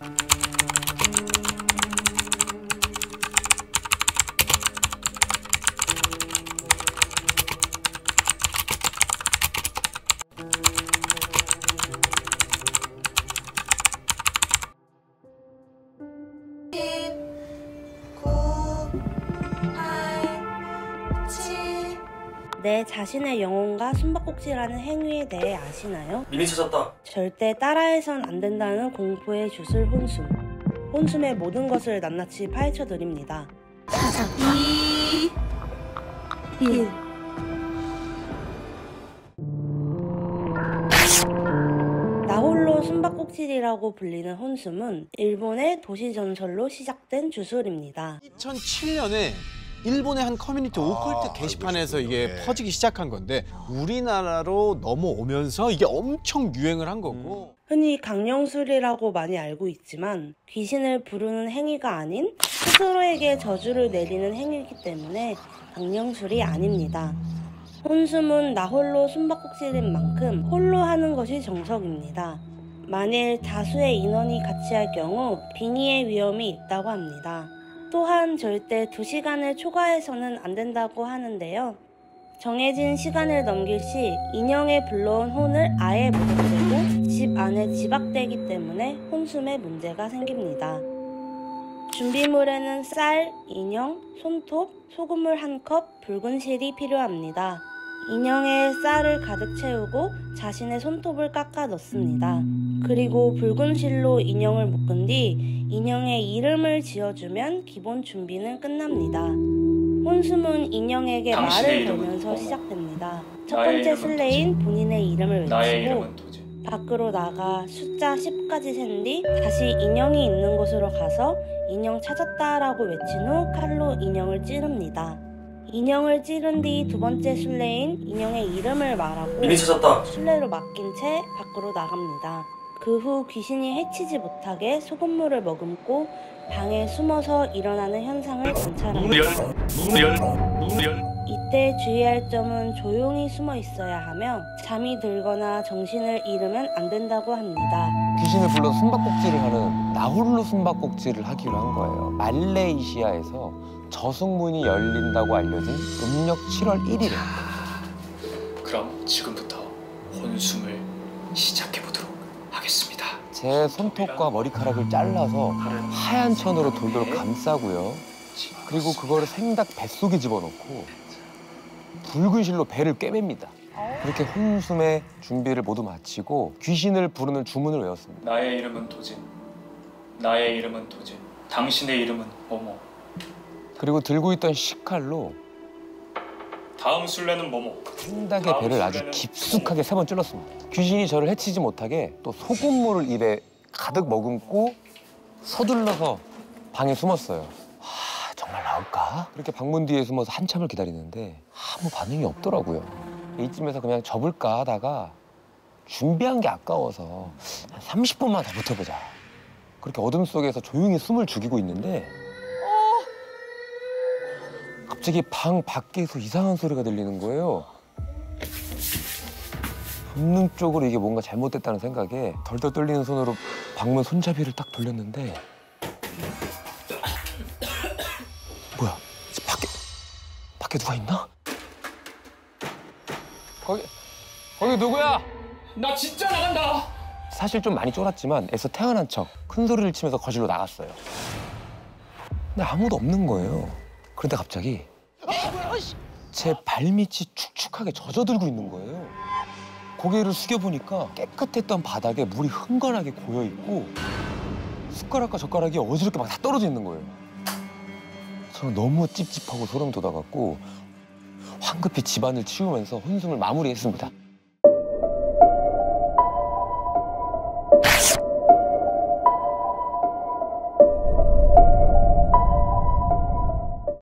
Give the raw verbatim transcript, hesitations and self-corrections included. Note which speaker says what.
Speaker 1: 내 자신의 영혼과 숨바꼭질하는 행위에 대해 아시나요?
Speaker 2: 미니 찾았다.
Speaker 1: 절대 따라해선 안 된다는 공포의 주술 혼숨. 혼숨의 모든 것을 낱낱이 파헤쳐드립니다.
Speaker 3: 이, 일.
Speaker 1: 나홀로 숨바꼭질이라고 불리는 혼숨은 일본의 도시전설로 시작된 주술입니다.
Speaker 4: 이천칠 년에 일본의 한 커뮤니티 오컬트
Speaker 5: 아,
Speaker 4: 게시판에서 이게
Speaker 5: 네.
Speaker 4: 퍼지기 시작한 건데 우리나라로 넘어오면서 이게 엄청 유행을 한 거고.
Speaker 1: 흔히 강령술이라고 많이 알고 있지만 귀신을 부르는 행위가 아닌 스스로에게 저주를 내리는 행위이기 때문에 강령술이 아닙니다. 혼숨은 나홀로 숨바꼭질인 만큼 홀로 하는 것이 정석입니다. 만일 다수의 인원이 같이 할 경우 빙의의 위험이 있다고 합니다. 또한 절대 두 시간을 초과해서는 안 된다고 하는데요. 정해진 시간을 넘길 시 인형에 불러온 혼을 아예 못 없애고 집 안에 지박되기 때문에 혼숨에 문제가 생깁니다. 준비물에는 쌀, 인형, 손톱, 소금물 한 컵, 붉은 실이 필요합니다. 인형에 쌀을 가득 채우고 자신의 손톱을 깎아 넣습니다. 그리고 붉은 실로 인형을 묶은 뒤 인형의 이름을 지어주면 기본 준비는 끝납니다. 혼숨은 인형에게 말을 걸면서 시작됩니다. 첫 번째 순례인 본인의 이름을 외치고 밖으로 나가 숫자 십까지 센 뒤 다시 인형이 있는 곳으로 가서 인형 찾았다라고 외친 후 칼로 인형을 찌릅니다. 인형을 찌른 뒤 두 번째 순례인 인형의 이름을 말하고
Speaker 2: 미니 찾았다.
Speaker 1: 순례로 맡긴 채 밖으로 나갑니다. 그 후 귀신이 해치지 못하게 소금물을 머금고 방에 숨어서 일어나는 현상을 관찰합니다. 이때 주의할 점은 조용히 숨어 있어야 하며 잠이 들거나 정신을 잃으면 안 된다고 합니다.
Speaker 6: 귀신을 불러서 숨바꼭질을 하는 나홀로 숨바꼭질을 하기로 한 거예요. 말레이시아에서 저승문이 열린다고 알려진 음력 칠월 일일에.
Speaker 7: 그럼 지금부터 혼숨을 시작해보도록 하겠습니다.
Speaker 6: 제 손톱과 머리카락을 잘라서 하얀 천으로 돌돌 감싸고요. 그리고 그거를 생닭 뱃속에 집어넣고 붉은 실로 배를 꿰맵니다. 그렇게 혼숨의 준비를 모두 마치고 귀신을 부르는 주문을 외웠습니다.
Speaker 7: 나의 이름은 도진. 나의 이름은 도진. 당신의 이름은 뭐뭐.
Speaker 6: 그리고 들고 있던 식칼로
Speaker 7: 다음 순례는 뭐뭐.
Speaker 6: 생닭의 배를 아주 깊숙하게 세 번 찔렀습니다. 귀신이 저를 해치지 못하게 또 소금물을 입에 가득 머금고 서둘러서 방에 숨었어요. 하, 정말 나올까? 그렇게 방문 뒤에 숨어서 한참을 기다리는데 아무 반응이 없더라고요. 이쯤에서 그냥 접을까 하다가 준비한 게 아까워서 한 삼십 분만 더 버텨보자. 그렇게 어둠 속에서 조용히 숨을 죽이고 있는데 갑자기 방 밖에서 이상한 소리가 들리는 거예요. 본능적으로 이게 뭔가 잘못됐다는 생각에 덜덜 떨리는 손으로 방문 손잡이를 딱 돌렸는데 뭐야? 밖에 밖에 누가 있나? 거기 거기 누구야?
Speaker 7: 나 진짜 나간다.
Speaker 6: 사실 좀 많이 쫄았지만 애써 태어난 척 큰 소리를 치면서 거실로 나갔어요. 근데 아무도 없는 거예요. 그런데 갑자기 제 발밑이 축축하게 젖어들고 있는 거예요. 고개를 숙여보니까 깨끗했던 바닥에 물이 흥건하게 고여있고 숟가락과 젓가락이 어지럽게 막 다 떨어져 있는 거예요. 저는 너무 찝찝하고 소름 돋아갖고 황급히 집안을 치우면서 혼숨을 마무리했습니다.